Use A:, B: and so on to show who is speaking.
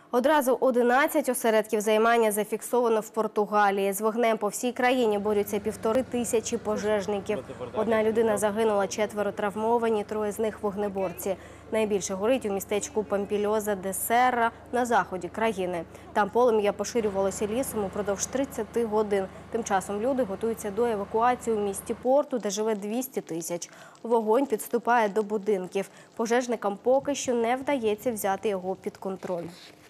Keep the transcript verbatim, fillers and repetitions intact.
A: Одразу одинадцять осередків займання зафіксовано в Португалії. З вогнем по всій країні борються півтори тисячі пожежників. Одна людина загинула, четверо травмовані, троє з них вогнеборці. Найбільше горить у містечку Пампільоза де Серра на заході країни. Там полум'я поширювалося лісом упродовж тридцяти годин. Тим часом люди готуються до евакуації у місті Порту, де живе двісті тисяч. Вогонь підступає до будинків. Пожежникам поки що не вдається взяти його під контроль.